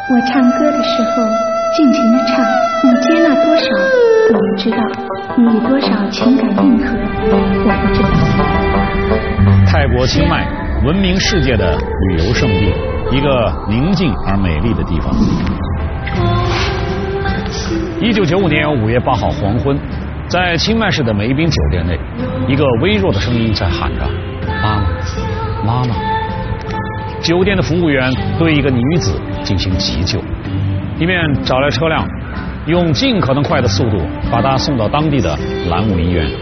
我唱歌的时候尽情的唱，你接纳多少我不知道，你以多少情感应和我不知道。 泰国清迈，闻名世界的旅游胜地，一个宁静而美丽的地方。1995年5月8号黄昏，在清迈市的梅宾酒店内，一个微弱的声音在喊着：“妈妈，妈妈！”酒店的服务员对一个女子进行急救，一面找来车辆，用尽可能快的速度把她送到当地的兰姆医院。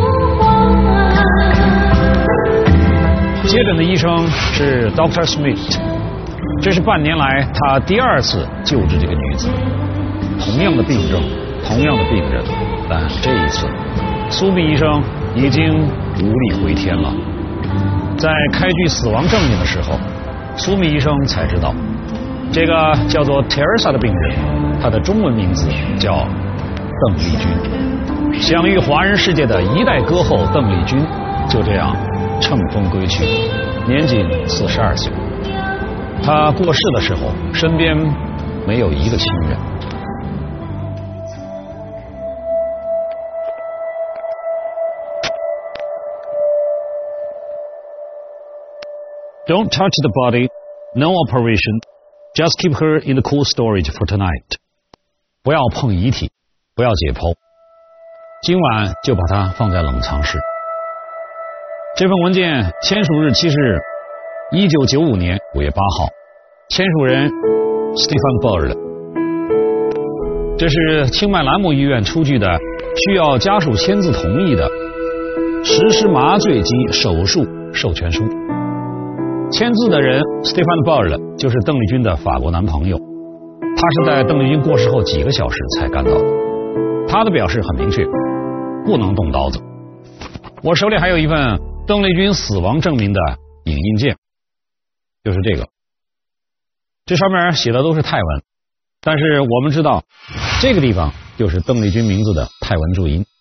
接诊的医生是 Dr. Smith， 这是半年来他第2次救治这个女子。同样的病症，同样的病人，但这一次，苏密医生已经无力回天了。在开具死亡证明的时候，苏密医生才知道，这个叫做 Teresa 的病人，他的中文名字叫邓丽君。享誉华人世界的一代歌后邓丽君，就这样乘风归去，年仅42岁。她过世的时候，身边没有一个亲人。Don't touch the body, no operation. Just keep her in the cool storage for tonight. 不要碰遗体，不要解剖，今晚就把它放在冷藏室。这份文件签署日期是1995年5月8号，签署人 Stefan Bird。这是清迈兰姆医院出具的需要家属签字同意的实施麻醉及手术授权书。签字的人 Stefan Bird 就是邓丽君的法国男朋友，他是在邓丽君过世后几个小时才赶到的。他的表示很明确，不能动刀子。我手里还有一份邓丽君死亡证明的影印件，就是这个。这上面写的都是泰文，但是我们知道这个地方就是邓丽君名字的泰文注音。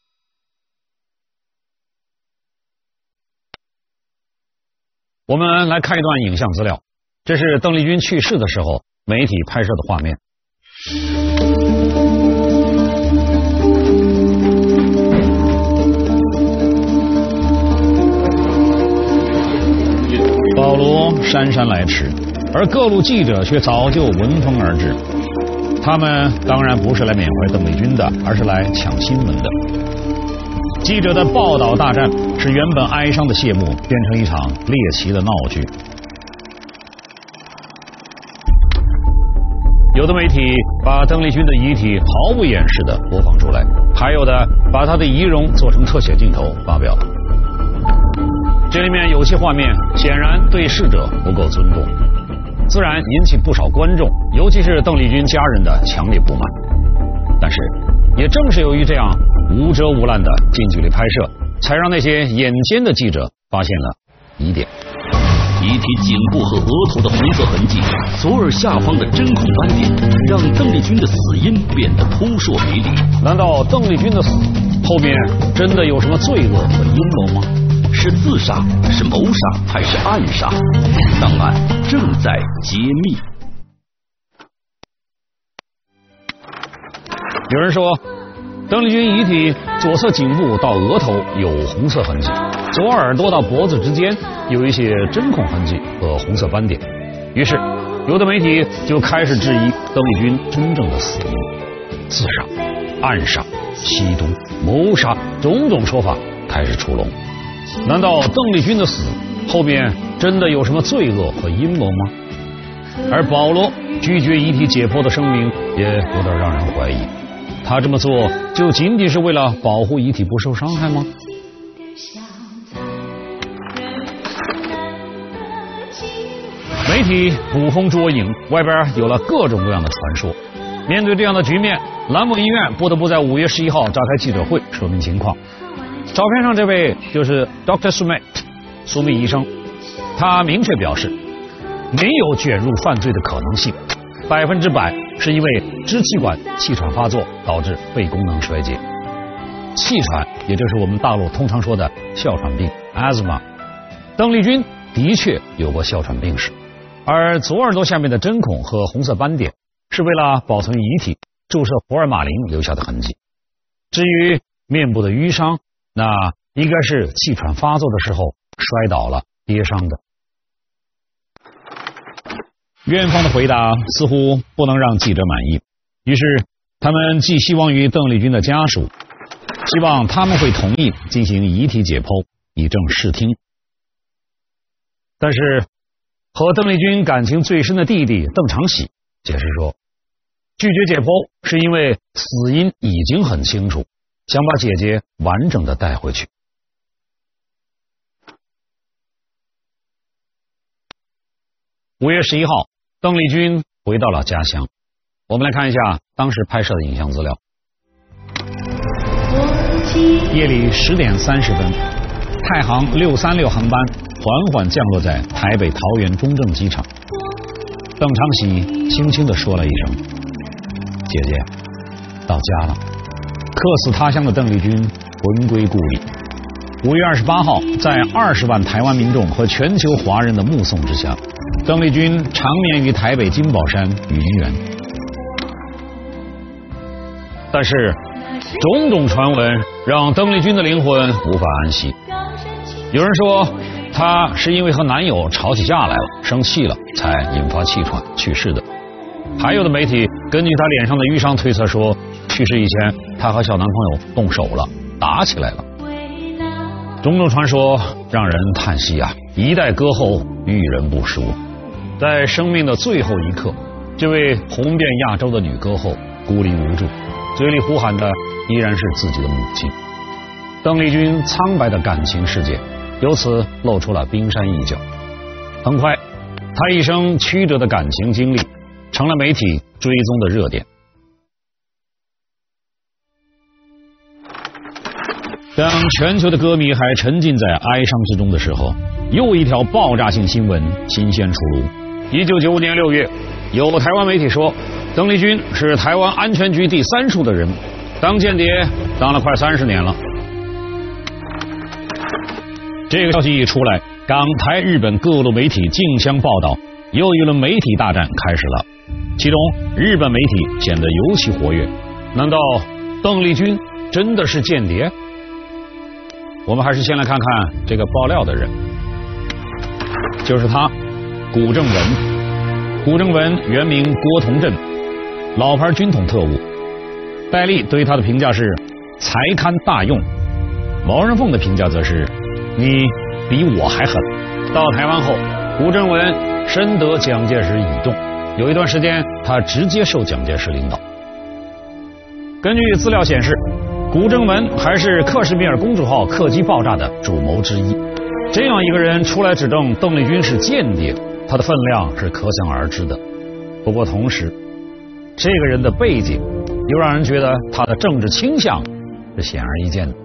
我们来看一段影像资料，这是邓丽君去世的时候媒体拍摄的画面。保罗姗姗来迟，而各路记者却早就闻风而至。他们当然不是来缅怀邓丽君的，而是来抢新闻的。记者的报道大战使原本哀伤的谢幕变成一场猎奇的闹剧。有的媒体把邓丽君的遗体毫不掩饰地播放出来，还有的把她的遗容做成特写镜头发表。这里面有些画面显然对逝者不够尊重，自然引起不少观众，尤其是邓丽君家人的强烈不满。但是也正是由于这样无遮无拦的近距离拍摄，才让那些眼尖的记者发现了疑点。 遗体颈部和额头的红色痕迹，左耳下方的针孔斑点，让邓丽君的死因变得扑朔迷离。 难道邓丽君的死后面真的有什么罪恶和阴谋吗？ 是自杀，是谋杀，还是暗杀？档案正在揭秘。 有人说，邓丽君遗体左侧颈部到额头有红色痕迹，左耳朵到脖子之间有一些针孔痕迹和红色斑点。于是，有的媒体就开始质疑邓丽君真正的死因：自杀、暗杀、吸毒、谋杀，种种说法开始出笼。难道邓丽君的死后面真的有什么罪恶和阴谋吗？而保罗拒绝遗体解剖的声明也有点让人怀疑，他这么做就仅仅是为了保护遗体不受伤害吗？媒体捕风捉影，外边有了各种各样的传说。面对这样的局面，兰姆医院不得不在5月11号召开记者会说明情况。照片上这位就是 Dr. Smith 苏密医生，他明确表示没有卷入犯罪的可能性，100%是因为支气管气喘发作导致肺功能衰竭。气喘也就是我们大陆通常说的哮喘病 asthma， 邓丽君的确有过哮喘病史， 而左耳朵下面的针孔和红色斑点是为了保存遗体注射福尔马林留下的痕迹。至于面部的淤伤，那应该是气喘发作的时候摔倒了跌伤的。院方的回答似乎不能让记者满意，于是他们寄希望于邓丽君的家属，希望他们会同意进行遗体解剖，以正视听。但是和邓丽君感情最深的弟弟邓长喜解释说，拒绝解剖是因为死因已经很清楚，想把姐姐完整的带回去。5月11号，邓丽君回到了家乡。我们来看一下当时拍摄的影像资料。夜里10点30分，太行636航班缓缓降落在台北桃园中正机场。邓长喜轻轻地说了一声：“姐姐，到家了。”客死他乡的邓丽君魂归故里。5月28号，在20万台湾民众和全球华人的目送之下，邓丽君长眠于台北金宝山云园。但是种种传闻让邓丽君的灵魂无法安息。有人说她是因为和男友吵起架来了，生气了才引发气喘去世的。还有的媒体根据她脸上的淤伤推测说，去世以前她和小男朋友动手了，打起来了。种种传说让人叹息啊，一代歌后遇人不淑。在生命的最后一刻，这位红遍亚洲的女歌后孤立无助，嘴里呼喊的依然是自己的母亲。邓丽君苍白的感情世界由此露出了冰山一角。很快，她一生曲折的感情经历成了媒体追踪的热点。当全球的歌迷还沉浸在哀伤之中的时候，又一条爆炸性新闻新鲜出炉。1995年6月，有台湾媒体说，邓丽君是台湾安全局第3处的人，当间谍当了快30年了。这个消息一出来，港台日本各路媒体竞相报道，又一轮媒体大战开始了。其中日本媒体显得尤其活跃。难道邓丽君真的是间谍？我们还是先来看看这个爆料的人，就是他，古正文。古正文原名郭同振，老牌军统特务。戴笠对他的评价是才堪大用，毛人凤的评价则是你比我还狠。到台湾后，古正文深得蒋介石倚重，有一段时间他直接受蒋介石领导。根据资料显示，古正文还是克什米尔公主号客机爆炸的主谋之一。这样一个人出来指证邓丽君是间谍，他的分量是可想而知的。不过同时，这个人的背景又让人觉得他的政治倾向是显而易见的。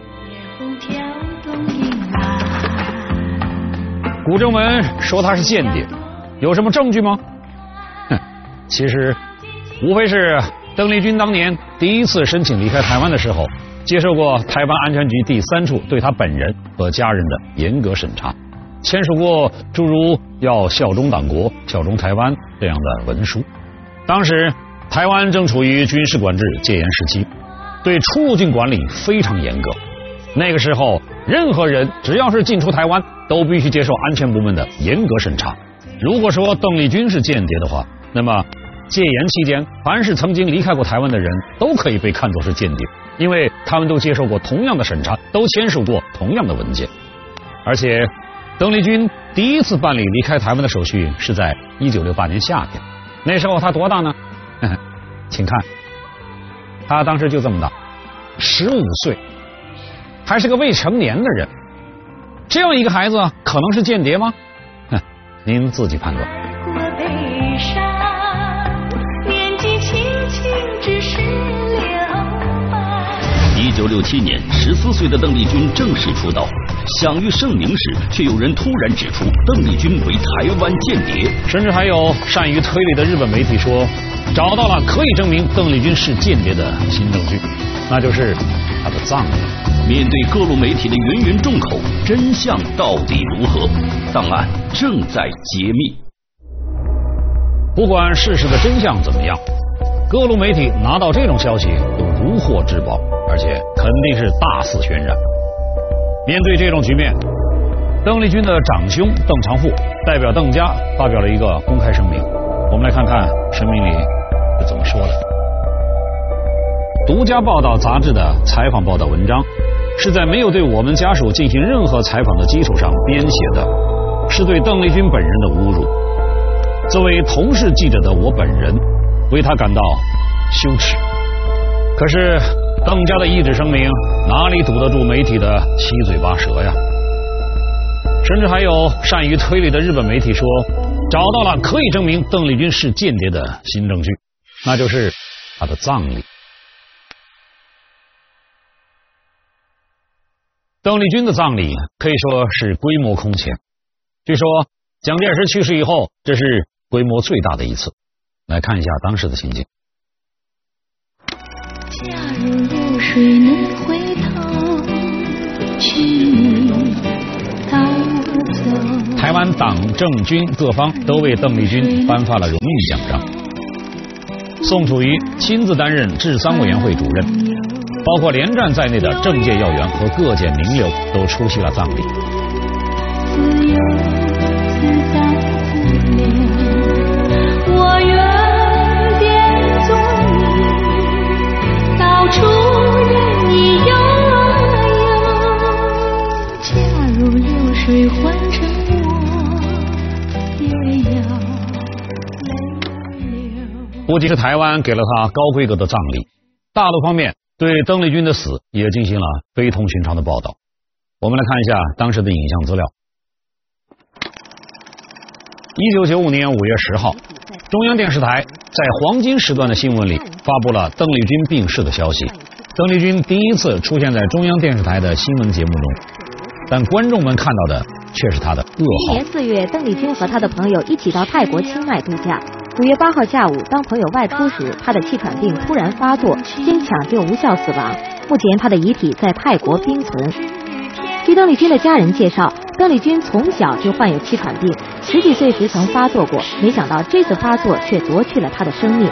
古正文说他是间谍，有什么证据吗？其实无非是邓丽君当年第一次申请离开台湾的时候，接受过台湾安全局第3处对他本人和家人的严格审查，签署过诸如要效忠党国、效忠台湾这样的文书。当时台湾正处于军事管制戒严时期，对出入境管理非常严格。那个时候任何人只要是进出台湾都必须接受安全部门的严格审查。如果说邓丽君是间谍的话，那么戒严期间凡是曾经离开过台湾的人都可以被看作是间谍，因为他们都接受过同样的审查，都签署过同样的文件。而且邓丽君第一次办理离开台湾的手续是在1968年夏天，那时候她多大呢？请看，她当时就这么大，15岁，还是个未成年的人。这样一个孩子可能是间谍吗？您自己判断。 1967年，14岁的邓丽君正式出道，享誉盛名时，却有人突然指出邓丽君为台湾间谍， 甚至还有善于推理的日本媒体说，找到了可以证明邓丽君是间谍的新证据，那就是她的葬礼。 面对各路媒体的芸芸众口，真相到底如何？档案正在揭秘。 不管事实的真相怎么样，各路媒体拿到这种消息都如获至宝，而且肯定是大肆渲染。面对这种局面，邓丽君的长兄邓长富代表邓家发表了一个公开声明，我们来看看声明里是怎么说的。独家报道杂志的采访报道文章是在没有对我们家属进行任何采访的基础上编写的，是对邓丽君本人的侮辱。作为同是记者的我本人为他感到羞耻。可是邓家的一纸声明哪里堵得住媒体的七嘴八舌呀？甚至还有善于推理的日本媒体说，找到了可以证明邓丽君是间谍的新证据，那就是她的葬礼。邓丽君的葬礼可以说是规模空前，据说蒋介石去世以后，这是规模最大的一次。来看一下当时的情景。 假如流水能回头，请你带我走。 台湾党政军各方都为邓丽君颁发了荣誉奖章。宋楚瑜亲自担任治丧委员会主任，包括连战在内的政界要员和各界名流都出席了葬礼。 自由自在自留，我愿变作你，到处任你游游。假如流水换成我，也要泪流。 不仅是台湾给了他高规格的葬礼，大陆方面对邓丽君的死也进行了非同寻常的报道。我们来看一下当时的影像资料。1995年5月10号，中央电视台在黄金时段的新闻里发布了邓丽君病逝的消息。邓丽君第一次出现在中央电视台的新闻节目中，但观众们看到的却是她的噩耗。 今年4月，邓丽君和她的朋友一起到泰国清迈度假。5月8号下午，当朋友外出时，她的气喘病突然发作，经抢救无效死亡。目前她的遗体在泰国冰存。据邓丽君的家人介绍，邓丽君从小就患有气喘病，10几岁时曾发作过，没想到这次发作却夺去了她的生命。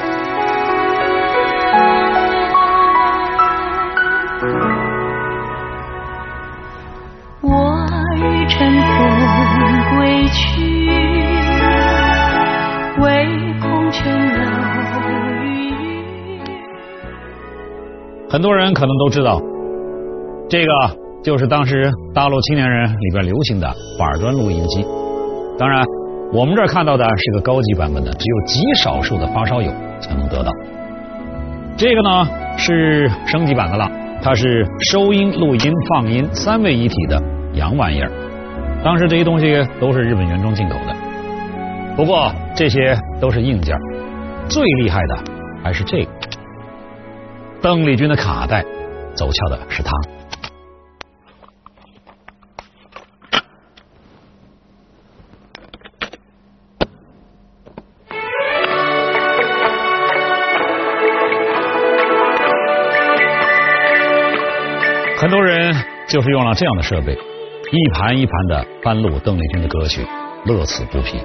我欲乘风归去，唯恐琼楼玉宇。 很多人可能都知道，这个就是当时大陆青年人里边流行的板砖录音机。当然，我们这儿看到的是个高级版本的，只有极少数的发烧友才能得到。这个呢是升级版的了，它是收音、录音、放音3位一体的洋玩意儿。当时这些东西都是日本原装进口的，不过这些都是硬件，最厉害的还是这个。邓丽君的卡带走俏的是它。很多人就是用了这样的设备，一盘一盘的翻录邓丽君的歌曲，乐此不疲。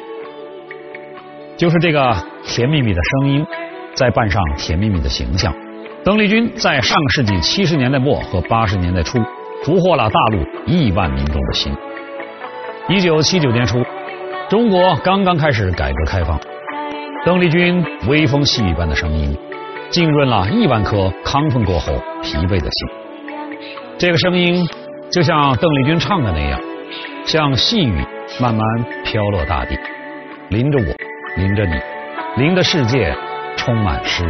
就是这个甜蜜蜜的声音，再伴上甜蜜蜜的形象，邓丽君在上世纪70年代末和80年代初俘获了大陆1亿万民众的心。1979年初，中国刚刚开始改革开放，邓丽君微风细雨般的声音浸润了1万颗亢奋过后疲惫的心。这个声音就像邓丽君唱的那样，像细雨慢慢飘落大地，淋着我，淋着你，淋的世界充满诗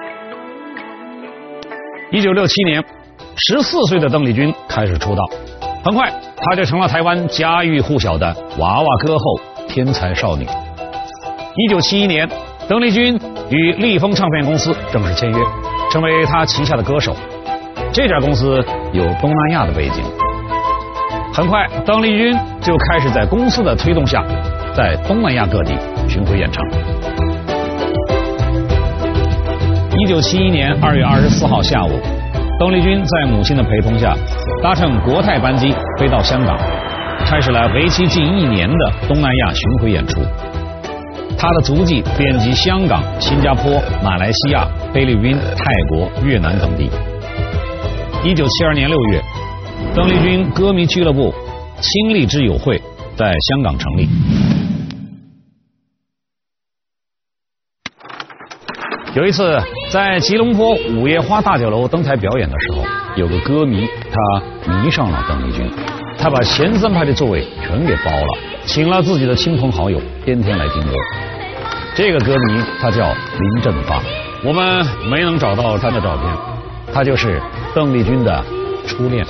意。1967年，14岁的邓丽君开始出道，很快她就成了台湾家喻户晓的娃娃歌后、天才少女。1971年，邓丽君与立丰唱片公司正式签约，成为她旗下的歌手。这家公司有东南亚的背景。很快，邓丽君就开始在公司的推动下，在东南亚各地巡回演唱。1971年2月24号下午，邓丽君在母亲的陪同下，搭乘国泰班机飞到香港，开始了为期近1年的东南亚巡回演出。 他的足迹遍及香港、新加坡、马来西亚、菲律宾、泰国、越南等地。1972年6月，邓丽君歌迷俱乐部亲历之友会在香港成立。有一次，在吉隆坡午夜花大酒楼登台表演的时候，有个歌迷他迷上了邓丽君，他把前3排的座位全给包了，请了自己的亲朋好友天天来听歌。这个歌迷他叫林振发，我们没能找到他的照片，他就是邓丽君的初恋。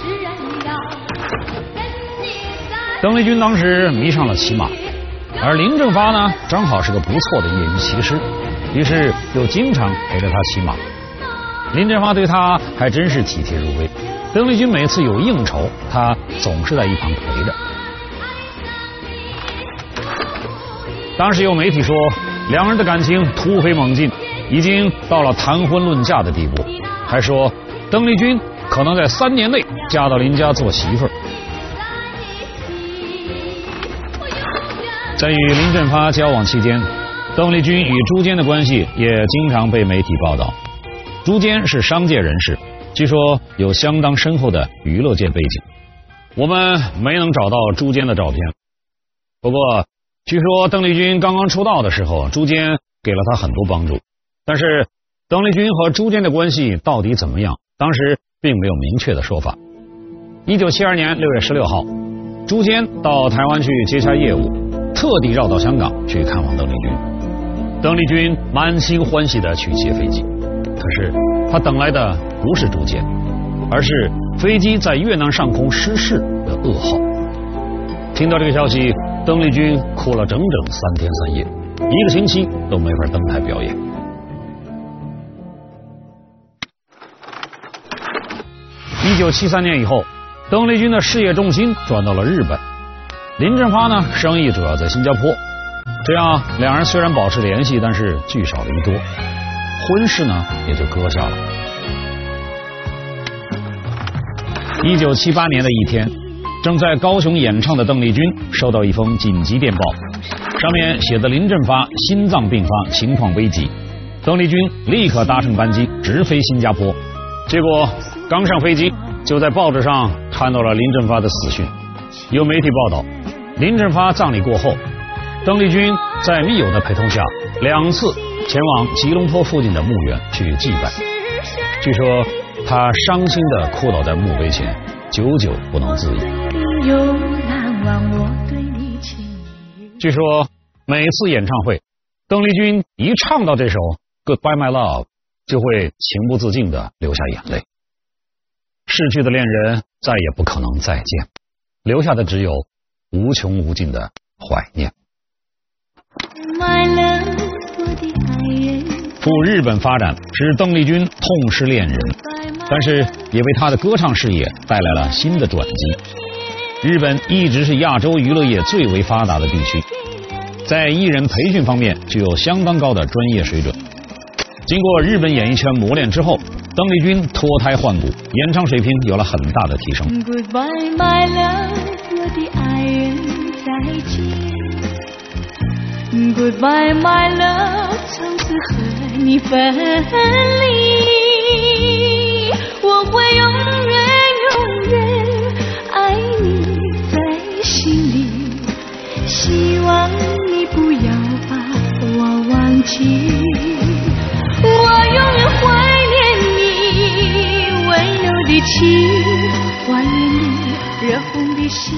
邓丽君当时迷上了骑马，而林振发呢正好是个不错的业余骑师，于是就经常陪着他骑马。林振发对他还真是体贴入微，邓丽君每次有应酬，他总是在一旁陪着。当时有媒体说，两人的感情突飞猛进，已经到了谈婚论嫁的地步，还说邓丽君可能在3年内嫁到林家做媳妇儿。在与林振发交往期间，邓丽君与朱坚的关系也经常被媒体报道。朱坚是商界人士，据说有相当深厚的娱乐界背景。我们没能找到朱坚的照片，不过据说邓丽君刚刚出道的时候，朱坚给了她很多帮助。但是邓丽君和朱坚的关系到底怎么样，当时并没有明确的说法。1972年6月16号，朱坚到台湾去接洽业务，特地绕到香港去看望邓丽君。邓丽君满心欢喜地去接飞机，可是她等来的不是朱坚，而是飞机在越南上空失事的噩耗。听到这个消息，邓丽君哭了整整3天3夜，1个星期都没法登台表演。1973年以后，邓丽君的事业重心转到了日本，林振发呢，生意主要在新加坡。这样两人虽然保持联系，但是聚少离多，婚事呢也就搁下了。1978年的一天，正在高雄演唱的邓丽君收到一封紧急电报，上面写的林振发心脏病发，情况危急。邓丽君立刻搭乘班机直飞新加坡，结果刚上飞机就在报纸上看到了林振发的死讯。有媒体报道，林振发葬礼过后，邓丽君在密友的陪同下2次前往吉隆坡附近的墓园去祭拜。据说她伤心地哭倒在墓碑前，久久不能自已。据说每次演唱会，邓丽君一唱到这首 Goodbye My Love， 就会情不自禁地流下眼泪。逝去的恋人再也不可能再见，留下的只有无穷无尽的怀念。赴日本发展使邓丽君痛失恋人，但是也为她的歌唱事业带来了新的转机。日本一直是亚洲娱乐业最为发达的地区，在艺人培训方面具有相当高的专业水准。经过日本演艺圈磨练之后，邓丽君脱胎换骨，演唱水平有了很大的提升。 Goodbye, my love， 我的爱人再见。Goodbye, my love， 从此和你分离，我会永远爱你在心里，希望你不要把我忘记，我永远怀念你温柔的情，怀念你热红的心。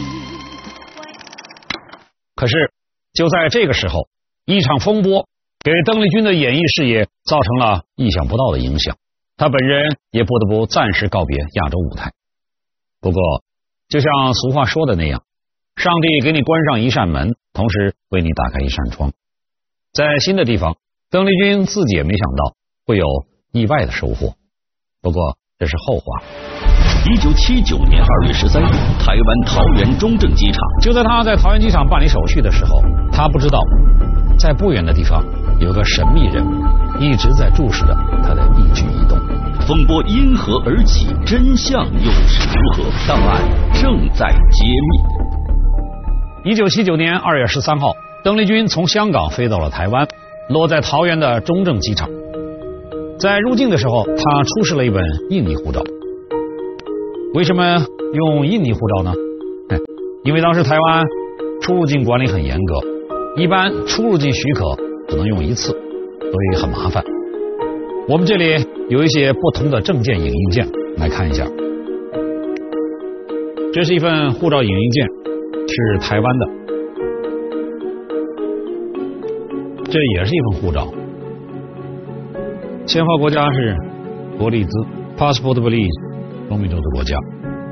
可是就在这个时候，一场风波给邓丽君的演艺事业造成了意想不到的影响，她本人也不得不暂时告别亚洲舞台。不过就像俗话说的那样，上帝给你关上一扇门，同时为你打开一扇窗。在新的地方，邓丽君自己也没想到会有意外的收获，不过这是后话。 1979年2月13日，台湾桃园中正机场。 就在他在桃园机场办理手续的时候，他不知道在不远的地方有个神秘人一直在注视着他的一举一动。 风波因何而起？真相又是如何？档案正在揭秘。 1979年2月13号， 邓丽君从香港飞到了台湾，落在桃园的中正机场。在入境的时候，她出示了一本印尼护照。为什么用印尼护照呢？因为当时台湾出入境管理很严格，一般出入境许可只能用一次，所以很麻烦。我们这里有一些不同的证件影印件，来看一下。这是一份护照影印件，是台湾的。这也是一份护照，签发国家是伯利兹 ，Passport Belize， 中美洲的国家。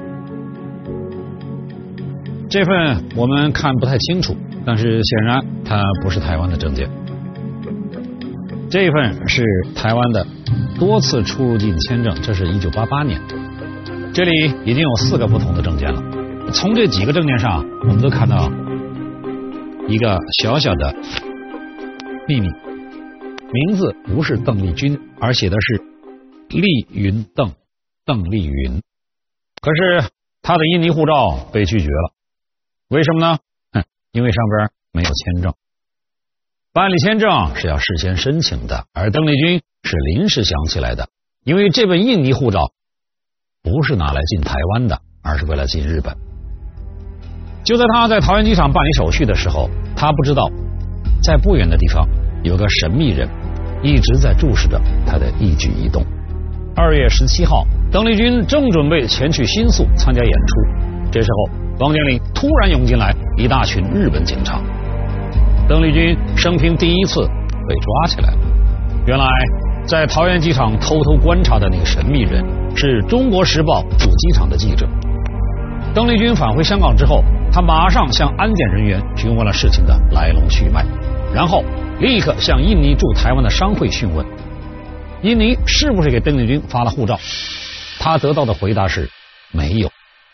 这份我们看不太清楚，但是显然它不是台湾的证件。这一份是台湾的多次出入境签证，这是1988年。这里已经有4个不同的证件了。从这几个证件上，我们都看到一个小小的秘密，名字不是邓丽君，而写的是丽云邓，邓丽云。可是他的印尼护照被拒绝了，为什么呢？因为上边没有签证。办理签证是要事先申请的，而邓丽君是临时想起来的，因为这本印尼护照不是拿来进台湾的，而是为了进日本。就在他在桃园机场办理手续的时候，他不知道在不远的地方有个神秘人一直在注视着他的一举一动。2月17号，邓丽君正准备前去新宿参加演出，这时候房间里突然涌进来一大群日本警察。邓丽君生平第一次被抓起来了。原来在桃园机场偷偷观察的那个神秘人是中国时报驻机场的记者。邓丽君返回香港之后，他马上向安检人员询问了事情的来龙去脉，然后立刻向印尼驻台湾的商会询问印尼是不是给邓丽君发了护照。他得到的回答是没有。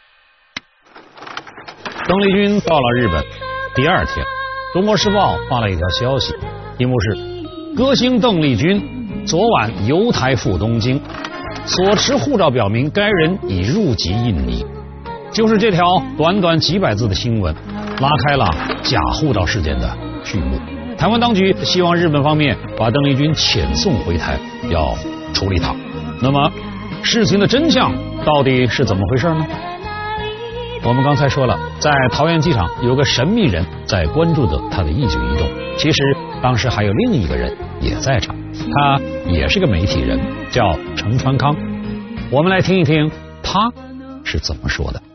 邓丽君到了日本第2天，中国时报发了一条消息，题目是歌星邓丽君昨晚游台赴东京，所持护照表明该人已入籍印尼。就是这条短短几百字的新闻拉开了假护照事件的序幕。台湾当局希望日本方面把邓丽君遣送回台，要处理她。那么事情的真相到底是怎么回事呢？我们刚才说了，在桃园机场有个神秘人在关注着他的一举一动，其实当时还有另一个人也在场，他也是个媒体人，叫程川康。我们来听一听他是怎么说的。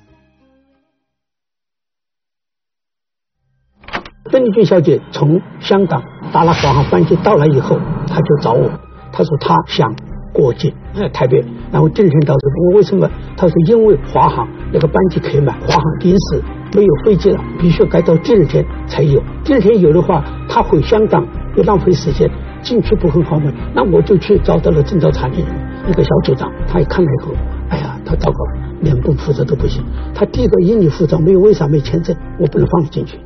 邓丽君小姐从香港搭了华航班机到来以后，她就找我，她说她想过境台北，然后正程到这个。我为什么？她说因为华航那个班机可以买，华航临时没有飞机了，必须该到第2天才有。第2天有的话，她回香港又浪费时间，进去不很好吗？那我就去找到了证照查理那个小组长，他一看了以后，哎呀，他糟糕了，连部负责都不行。他第一个印尼护照没有，为啥没签证？我不能放进去。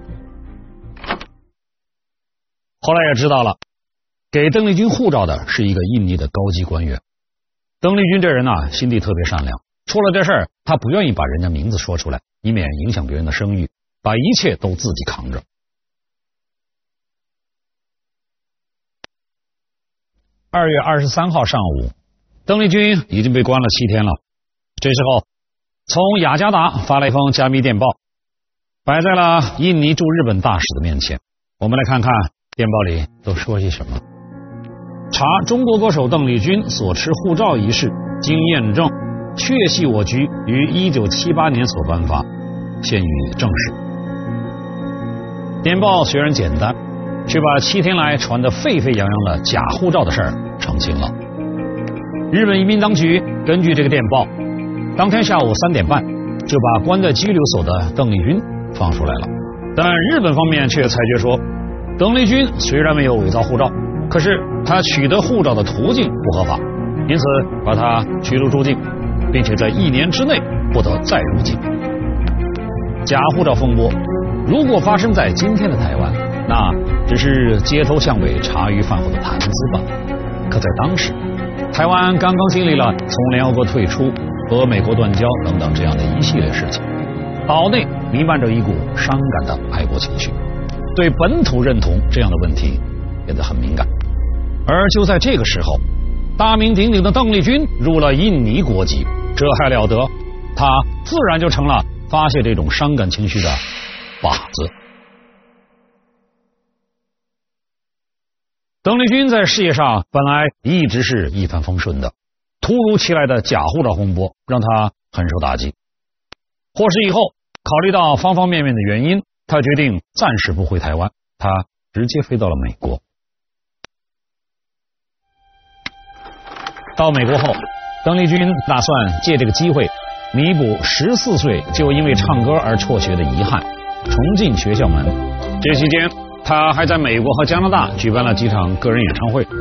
后来也知道了，给邓丽君护照的是一个印尼的高级官员。邓丽君这人呢，心地特别善良，出了这事儿，他不愿意把人家名字说出来，以免影响别人的声誉，把一切都自己扛着。2月23号上午，邓丽君已经被关了7天了。这时候，从雅加达发了一封加密电报，摆在了印尼驻日本大使的面前。我们来看看电报里都说些什么。查中国歌手邓丽君所持护照一事，经验证，确系我局于1978年所颁发，现予证实。电报虽然简单，却把7天来传得沸沸扬扬的假护照的事儿澄清了。日本移民当局根据这个电报，当天下午3点半就把关在拘留所的邓丽君放出来了。但日本方面却裁决说，邓丽君虽然没有伪造护照，可是她取得护照的途径不合法，因此把她驱逐出境，并且在1年之内不得再入境。假护照风波如果发生在今天的台湾，那只是街头巷尾茶余饭后的谈资吧。可在当时，台湾刚刚经历了从联合国退出和美国断交等等这样的一系列事情，岛内弥漫着一股伤感的爱国情绪。 对本土认同这样的问题变得很敏感。而就在这个时候，大名鼎鼎的邓丽君入了印尼国籍，这还了得？她自然就成了发泄这种伤感情绪的靶子。邓丽君在事业上本来一直是一帆风顺的，突如其来的假护照风波让她很受打击。获释以后，考虑到方方面面的原因，她决定暂时不回台湾，她直接飞到了美国。到美国后，邓丽君打算借这个机会弥补14岁就因为唱歌而辍学的遗憾，重进学校门。这期间，他还在美国和加拿大举办了几场个人演唱会。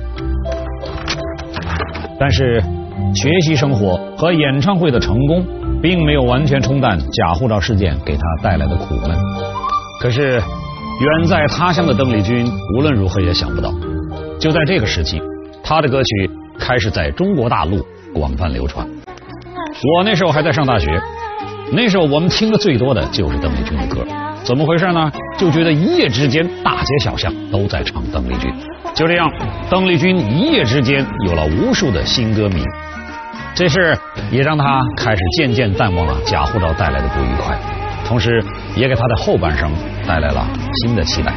但是，学习生活和演唱会的成功，并没有完全冲淡假护照事件给他带来的苦闷。可是，远在他乡的邓丽君无论如何也想不到，就在这个时期，他的歌曲开始在中国大陆广泛流传。我那时候还在上大学，那时候我们听的最多的就是邓丽君的歌。怎么回事呢？就觉得一夜之间大街小巷都在唱邓丽君。就这样，邓丽君一夜之间有了无数的新歌迷。这事也让他开始渐渐淡忘了假护照带来的不愉快，同时也给他的后半生带来了新的期待。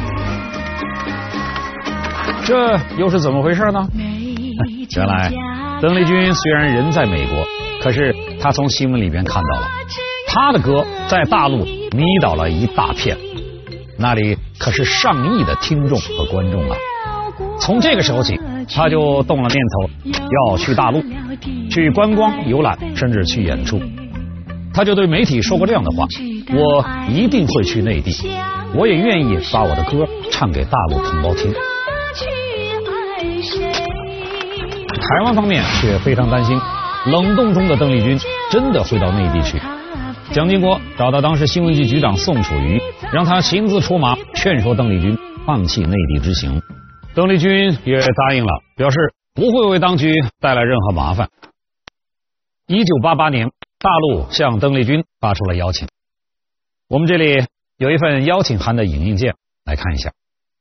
这又是怎么回事呢？原来邓丽君虽然人在美国，可是她从新闻里边看到了她的歌在大陆迷倒了一大片，那里可是上亿的听众和观众啊。从这个时候起，她就动了念头要去大陆去观光游览，甚至去演出。她就对媒体说过这样的话：我一定会去内地，我也愿意把我的歌唱给大陆同胞听。台湾方面却非常担心冷冻中的邓丽君真的会到内地去。蒋经国找到当时新闻局局长宋楚瑜，让他亲自出马劝说邓丽君放弃内地之行。邓丽君也答应了，表示不会为当局带来任何麻烦。1988年，大陆向邓丽君发出了邀请。我们这里有一份邀请函的影印件，来看一下。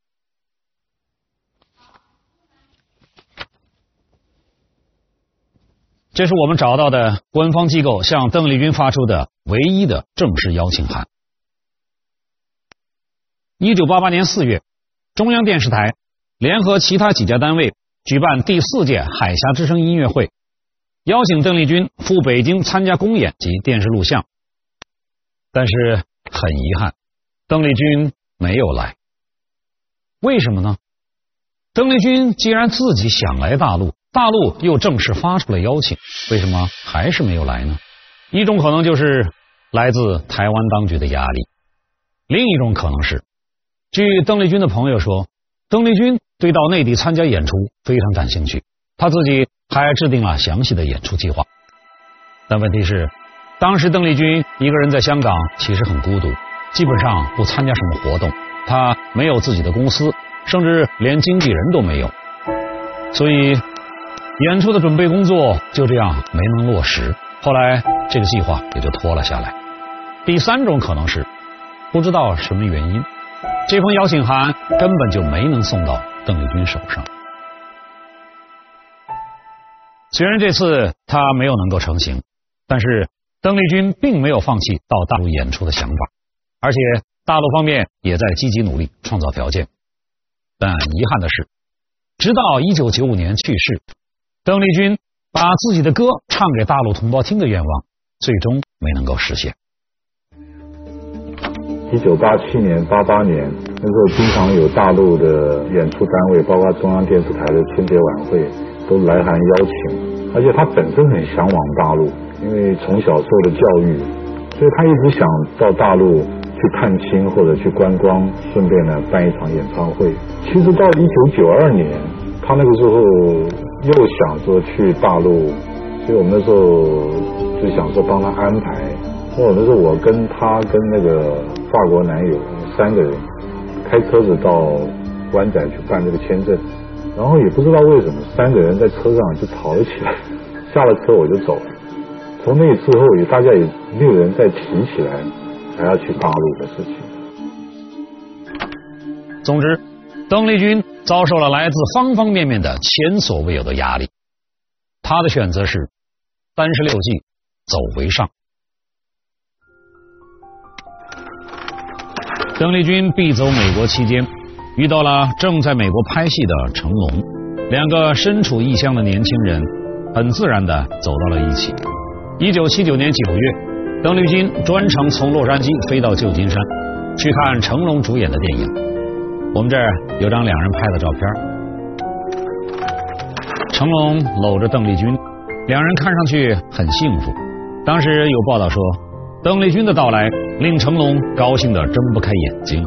这是我们找到的官方机构向邓丽君发出的唯一的正式邀请函。1988年4月，中央电视台联合其他几家单位举办第4届海峡之声音乐会，邀请邓丽君赴北京参加公演及电视录像。但是很遗憾，邓丽君没有来。为什么呢？邓丽君既然自己想来大陆，大陆又正式发出了邀请，为什么还是没有来呢？一种可能就是来自台湾当局的压力，另一种可能是，据邓丽君的朋友说，邓丽君对到内地参加演出非常感兴趣，她自己还制定了详细的演出计划。但问题是，当时邓丽君一个人在香港其实很孤独，基本上不参加什么活动，她没有自己的公司，甚至连经纪人都没有，所以演出的准备工作就这样没能落实，后来这个计划也就拖了下来。第三种可能是，不知道什么原因，这封邀请函根本就没能送到邓丽君手上。虽然这次他没有能够成行，但是邓丽君并没有放弃到大陆演出的想法，而且大陆方面也在积极努力创造条件。但遗憾的是，直到1995年去世，邓丽君把自己的歌唱给大陆同胞听的愿望最终没能够实现。 1987年、88年那时候，经常有大陆的演出单位，包括中央电视台的春节晚会，都来函邀请。而且他本身很向往大陆，因为从小受的教育，所以他一直想到大陆去探亲或者去观光，顺便呢办一场演唱会。其实到1992年，他那个时候又想说去大陆，所以我们那时候就想说帮他安排。那时候我跟他跟那个法国男友3个人开车子到湾仔去办这个签证，然后也不知道为什么3个人在车上就吵了起来，下了车我就走了。从那之后大家也没有人再提起来还要去大陆的事情。 总之，邓丽君遭受了来自方方面面的前所未有的压力。她的选择是36计，走为上。邓丽君避走美国期间，遇到了正在美国拍戏的成龙，两个身处异乡的年轻人很自然地走到了一起。1979年9月，邓丽君专程从洛杉矶飞到旧金山，去看成龙主演的电影。我们这儿有张两人拍的照片，成龙搂着邓丽君，两人看上去很幸福。当时有报道说，邓丽君的到来令成龙高兴得睁不开眼睛。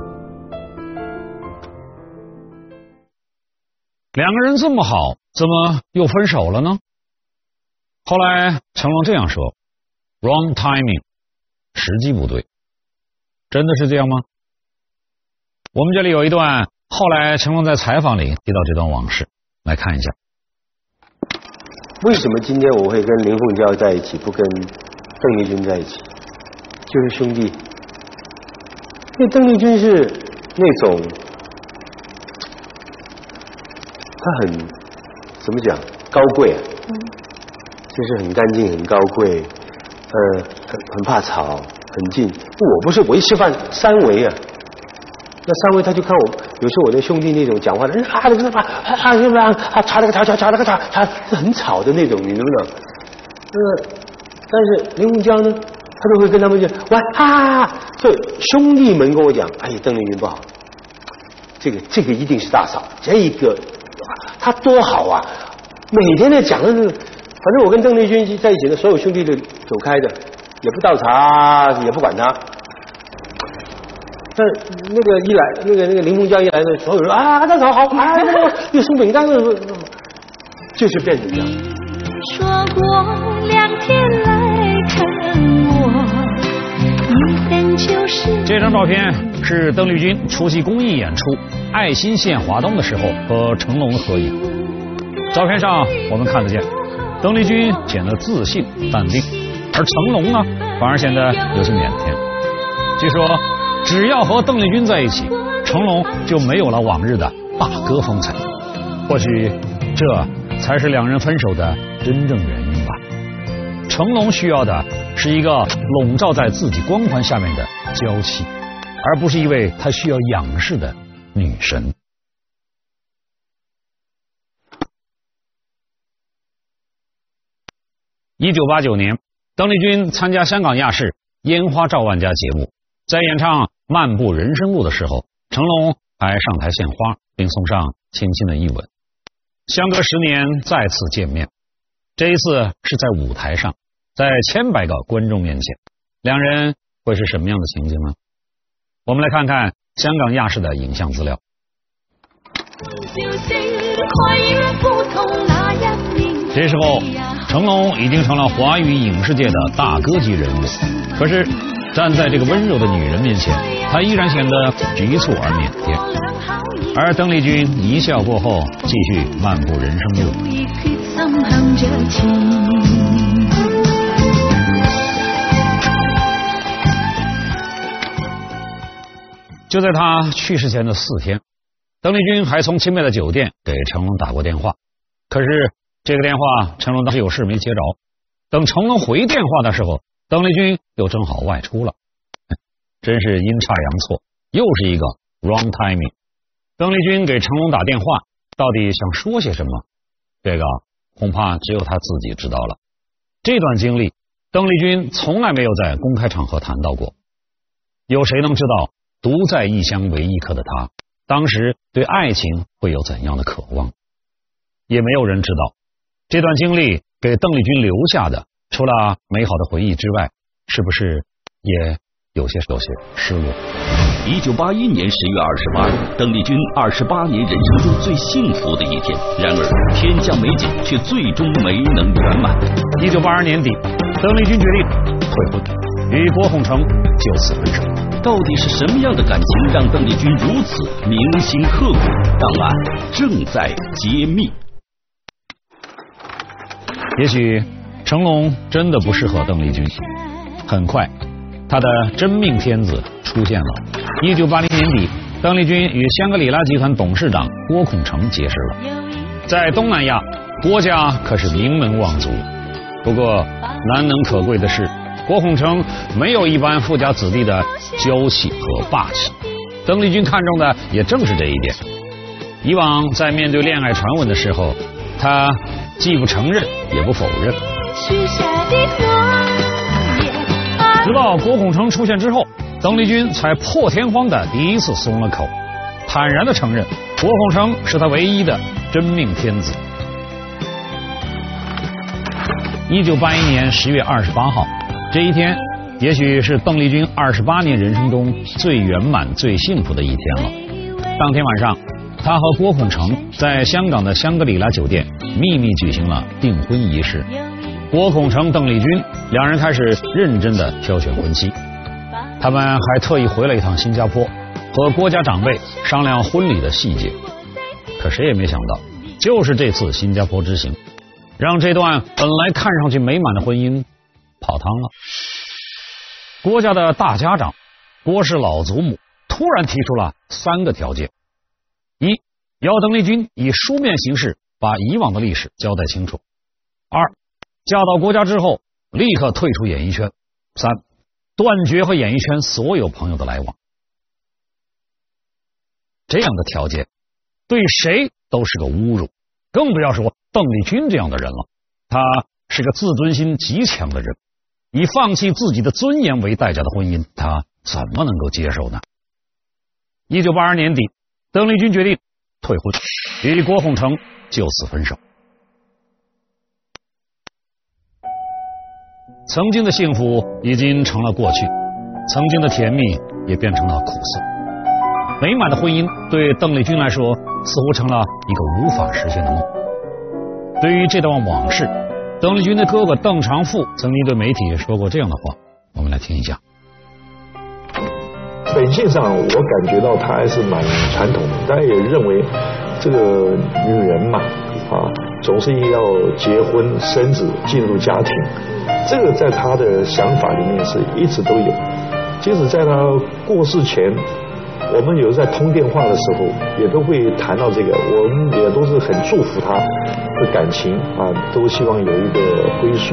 两个人这么好，怎么又分手了呢？后来成龙这样说 ：“Wrong timing， 时机不对。”真的是这样吗？我们这里有一段后来成龙在采访里提到这段往事，来看一下。 为什么今天我会跟林凤娇在一起，不跟邓丽君在一起？就是兄弟。因为邓丽君是那种，她很怎么讲，高贵啊，就是很干净、很高贵，很怕吵，很静。我不是，我一吃饭三围啊。那三位他就看我，有时候我的兄弟那种讲话的，是不是查了个查，很吵的那种，你知不知道？但是林凤娇呢，他都会跟他们就玩就兄弟们跟我讲，哎呀，邓丽君不好，这个一定是大嫂，这个他多好啊，每天在讲的那个，反正我跟邓丽君在一起的所有兄弟都走开的，也不倒茶，也不管他。但那个一来，那个林凤娇一来呢，所有人大嫂好，又送饼干了，就是变成这样。 说过2天来看我，你等就是这张照片是邓丽君出席公益演出《爱心献华东》的时候和成龙合影。照片上我们看得见，邓丽君显得自信淡定，而成龙呢，反而显得有些腼腆。据说，只要和邓丽君在一起，成龙就没有了往日的大哥风采。或许这才是两人分手的真正原因吧。成龙需要的是一个笼罩在自己光环下面的娇妻，而不是一位他需要仰视的女神。1989年，邓丽君参加香港亚视《烟花照万家》节目，在演唱《漫步人生路》的时候，成龙还上台献花，并送上轻轻的一吻。相隔10年再次见面，这一次是在舞台上，在千百个观众面前，两人会是什么样的情景呢？我们来看看香港亚视的影像资料。这时候，成龙已经成了华语影视界的大哥级人物，可是站在这个温柔的女人面前，他依然显得局促而腼腆。而邓丽君一笑过后，继续漫步人生路。就在他去世前的4天，邓丽君还从清迈的酒店给成龙打过电话，可是这个电话成龙当时有事没接着。等成龙回电话的时候，邓丽君又正好外出了，真是阴差阳错，又是一个 wrong timing。邓丽君给成龙打电话，到底想说些什么？这个恐怕只有他自己知道了。这段经历，邓丽君从来没有在公开场合谈到过。有谁能知道，独在异乡为异客的他，当时对爱情会有怎样的渴望？也没有人知道，这段经历给邓丽君留下的，除了美好的回忆之外，是不是也有些失落 ？1981年10月28日，邓丽君28年人生中最幸福的一天。然而，天降美景却最终没能圆满。 1982年底，邓丽君决定退婚，与郭宏成就此分手。 到底是什么样的感情让邓丽君如此铭心刻骨？档案正在揭秘。 也许成龙真的不适合邓丽君。很快，他的真命天子出现了。1980年底， 邓丽君与香格里拉集团董事长郭孔成结识了。在东南亚，郭家可是名门望族。不过难能可贵的是，郭孔成没有一般富家子弟的娇气和霸气。邓丽君看中的也正是这一点。以往在面对恋爱传闻的时候，她既不承认也不否认。直到郭孔成出现之后，邓丽君才破天荒的第一次松了口，坦然的承认郭孔成是她唯一的真命天子。1981年10月28号，这一天也许是邓丽君28年人生中最圆满、最幸福的一天了。当天晚上，她和郭孔成在香港的香格里拉酒店秘密举行了订婚仪式。郭孔成、邓丽君两人开始认真的挑选婚期，他们还特意回了一趟新加坡，和郭家长辈商量婚礼的细节。可谁也没想到，就是这次新加坡之行，让这段本来看上去美满的婚姻泡汤了。郭家的大家长郭氏老祖母突然提出了3个条件：一，要邓丽君以书面形式把以往的历史交代清楚；二，嫁到郭家之后立刻退出演艺圈；三，断绝和演艺圈所有朋友的来往。这样的条件对谁都是个侮辱，更不要说邓丽君这样的人了。她是个自尊心极强的人，以放弃自己的尊严为代价的婚姻，她怎么能够接受呢？1982年底，邓丽君决定退婚，与郭孔成就此分手。曾经的幸福已经成了过去，曾经的甜蜜也变成了苦涩。美满的婚姻对邓丽君来说似乎成了一个无法实现的梦。对于这段往事，邓丽君的哥哥邓长富曾经对媒体说过这样的话，我们来听一下。 本性上我感觉到他还是蛮传统的，但也认为这个女人嘛，总是要结婚生子进入家庭，这个在他的想法里面是一直都有。即使在他过世前，我们有在通电话的时候也都会谈到这个，我们也都是很祝福他的感情都希望有一个归宿。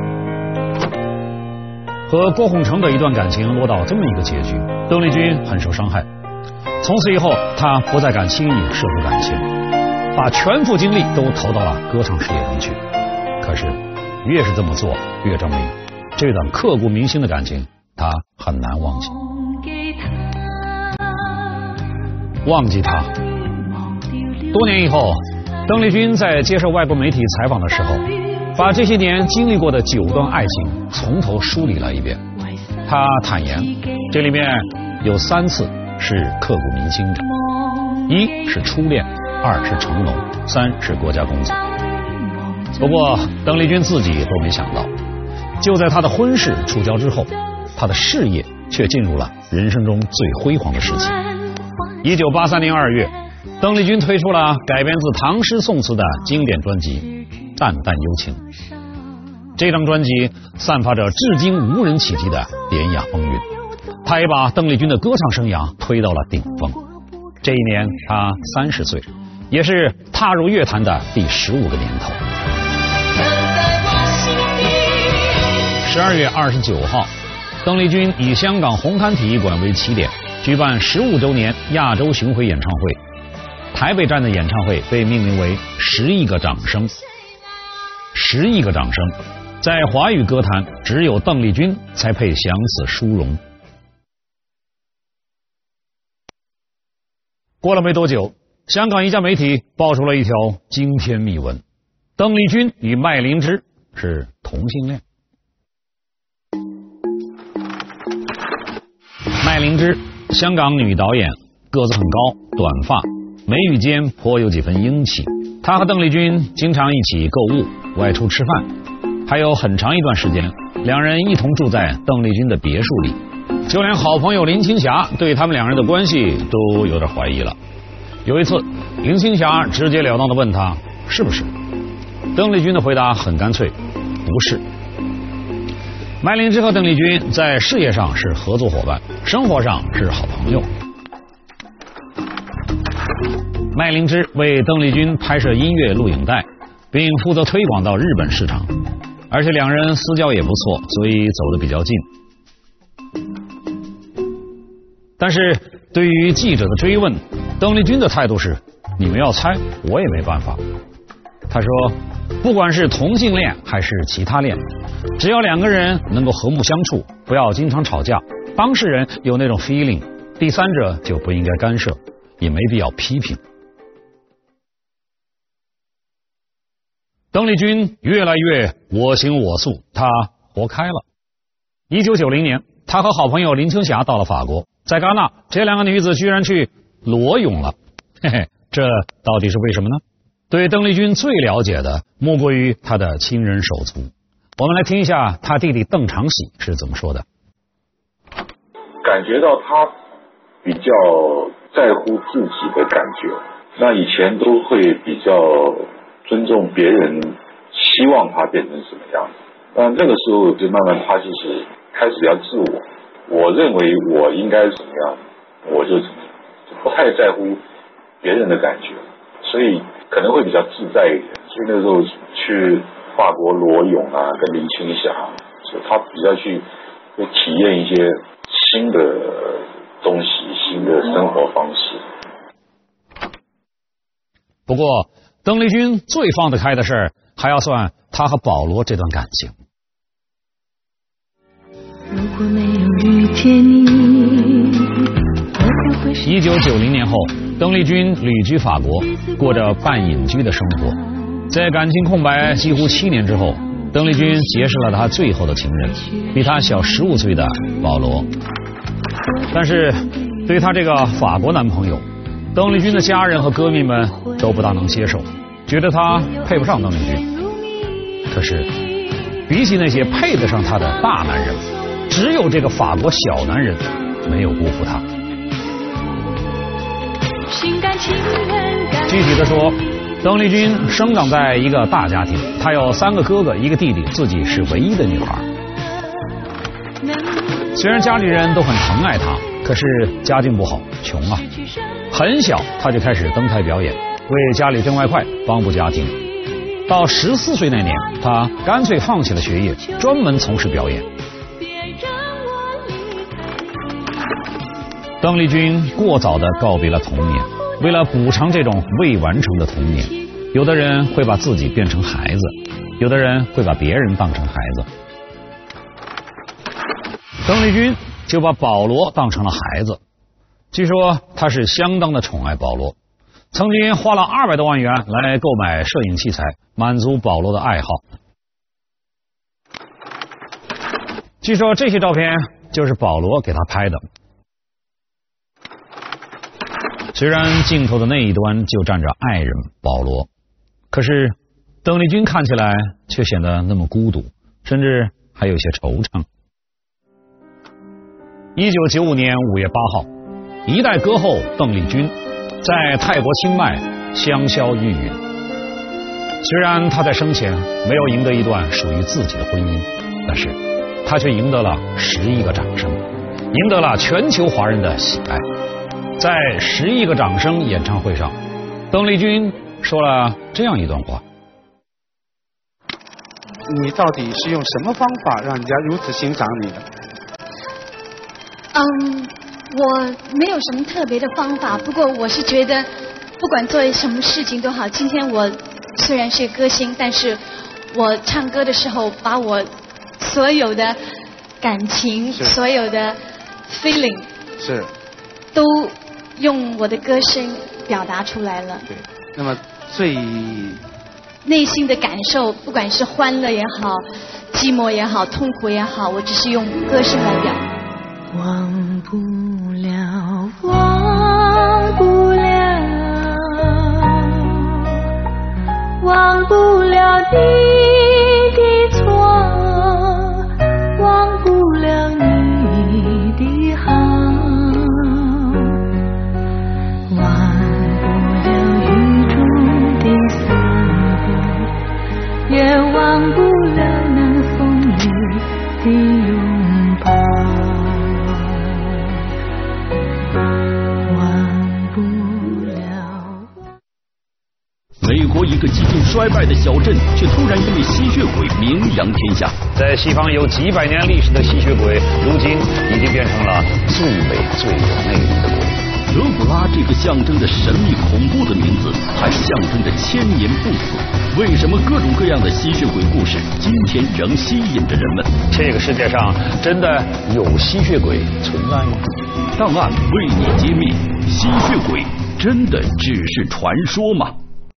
和郭孔成的一段感情落到这么一个结局，邓丽君很受伤害。从此以后，她不再敢轻易涉足感情，把全副精力都投到了歌唱事业中去。可是越是这么做，越证明这段刻骨铭心的感情她很难忘记。忘记他。多年以后，邓丽君在接受外国媒体采访的时候，把这些年经历过的9段爱情从头梳理了一遍。她坦言，这里面有3次是刻骨铭心的：1是初恋，2是成龙，3是国家公子。不过，邓丽君自己都没想到，就在她的婚事触礁之后，她的事业却进入了人生中最辉煌的时期。1983年2月，邓丽君推出了改编自唐诗宋词的经典专辑《淡淡幽情》。这张专辑散发着至今无人企及的典雅风韵，她也把邓丽君的歌唱生涯推到了顶峰。这一年她30岁，也是踏入乐坛的第15个年头。12月29号，邓丽君以香港红磡体育馆为起点，举办15周年亚洲巡回演唱会。台北站的演唱会被命名为10亿个掌声。10亿个掌声，在华语歌坛只有邓丽君才配享此殊荣。过了没多久，香港一家媒体爆出了一条惊天秘闻：邓丽君与麦灵芝是同性恋。麦灵芝，香港女导演，个子很高，短发，眉宇间颇有几分英气。她和邓丽君经常一起购物、外出吃饭，还有很长一段时间，两人一同住在邓丽君的别墅里。就连好朋友林青霞对他们两人的关系都有点怀疑了。有一次，林青霞直截了当地问他是不是，邓丽君的回答很干脆，不是。麦灵芝和邓丽君在事业上是合作伙伴，生活上是好朋友。 麦灵芝为邓丽君拍摄音乐录影带，并负责推广到日本市场，而且两人私交也不错，所以走得比较近。但是对于记者的追问，邓丽君的态度是：你们要猜，我也没办法。她说，不管是同性恋还是其他恋，只要两个人能够和睦相处，不要经常吵架，当事人有那种 feeling， 第三者就不应该干涉，也没必要批评。邓丽君越来越我行我素，她活开了。1990年，她和好朋友林青霞到了法国，在戛纳，这两个女子居然去裸泳了，嘿嘿，这到底是为什么呢？对邓丽君最了解的莫过于她的亲人手足。我们来听一下她弟弟邓长喜是怎么说的。 感觉到她比较在乎自己的感觉，那以前都会比较尊重别人，希望她变成什么样子。那个时候就慢慢她就是开始要自我认为我应该怎么样，我就怎么样，不太在乎别人的感觉，所以可能会比较自在一点。所以那时候去法国裸泳啊，跟林青霞，所以他比较去体验一些新的东西，新的生活方式。 不过邓丽君最放得开的事儿，还要算她和保罗这段感情。 如果没有遇见你 ，1990年后，邓丽君旅居法国，过着半隐居的生活。在感情空白几乎7年之后，邓丽君结识了她最后的情人，比她小15岁的保罗。但是对她这个法国男朋友，邓丽君的家人和歌迷们都不大能接受，觉得她配不上邓丽君。可是比起那些配得上她的大男人，只有这个法国小男人没有辜负她。具体的说，邓丽君生长在一个大家庭，她有3个哥哥1个弟弟，自己是唯一的女孩。虽然家里人都很疼爱她，可是家境不好，穷啊。很小她就开始登台表演，为家里挣外快，帮补家庭。到14岁那年，她干脆放弃了学业，专门从事表演。邓丽君过早地告别了童年，为了补偿这种未完成的童年，有的人会把自己变成孩子，有的人会把别人当成孩子。邓丽君就把保罗当成了孩子，据说她是相当的宠爱保罗，曾经花了200多万元来购买摄影器材，满足保罗的爱好。据说这些照片就是保罗给她拍的。虽然镜头的那一端就站着爱人保罗，可是邓丽君看起来却显得那么孤独，甚至还有些惆怅。1995年5月8号，一代歌后邓丽君在泰国清迈香消玉殒。虽然她在生前没有赢得一段属于自己的婚姻，但是她却赢得了10亿个掌声，赢得了全球华人的喜爱。在10亿个掌声演唱会上，邓丽君说了这样一段话： 你到底是用什么方法让人家如此欣赏你的？ 我没有什么特别的方法，不过我是觉得不管做什么事情都好，今天我虽然是歌星，但是我唱歌的时候把我所有的感情，所有的 feeling 是都用我的歌声表达出来了。 对，那么最内心的感受，不管是欢乐也好，寂寞也好，痛苦也好，我只是用歌声来表达。 忘不了，忘不了，忘不了你的错，忘不了你的好，忘不了雨中的伞布，也忘不了那风里的拥抱。忘不了。 国一个几近衰败的小镇，却突然因为吸血鬼名扬天下。 在西方有几百年历史的吸血鬼，如今已经变成了最美最有魅力的鬼。 德古拉这个象征着神秘恐怖的名字，还象征着千年不死。为什么各种各样的吸血鬼故事今天仍吸引着人们？ 这个世界上真的有吸血鬼存在吗？ 档案为你揭秘：吸血鬼真的只是传说吗？